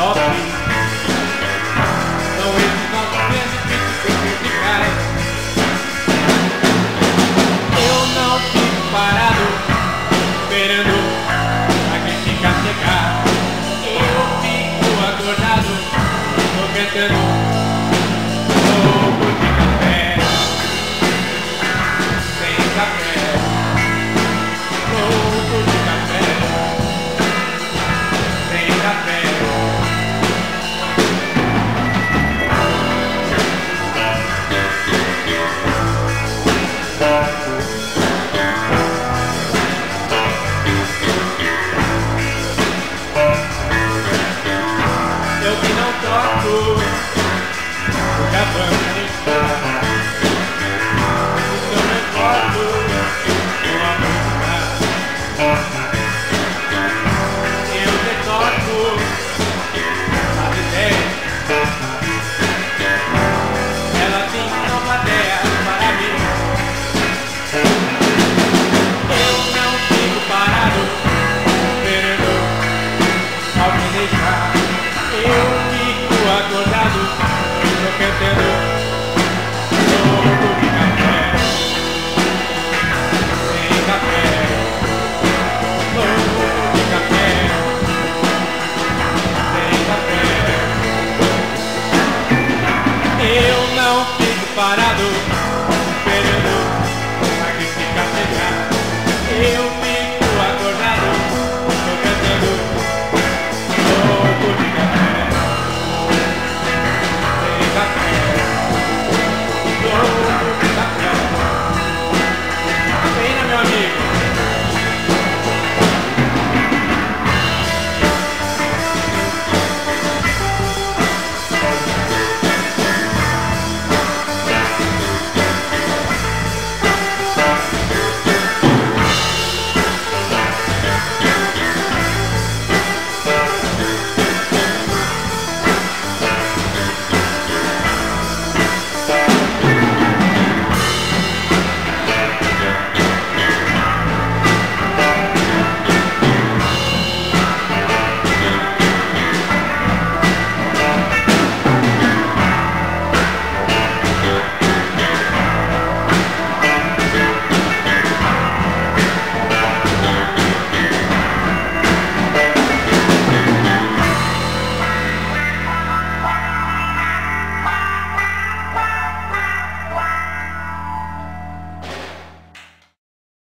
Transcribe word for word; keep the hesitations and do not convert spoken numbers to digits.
top. São esses nossos benefícios que sempre cai. Eu não fico parado esperando a crítica chegar. Eu fico acordado, tô cantando louco de café. Sem café, louco de café. Sem café. Eu que não troco o que a banca me dá. Eu me importo com a música. Eu que toco as ideias. Ela tem uma plateia para mim. Eu não fico parado esperando alguém deixar. Eu fico acordado, tô cantando louco de café. Sem café, louco de café. Sem café. Eu não fico parado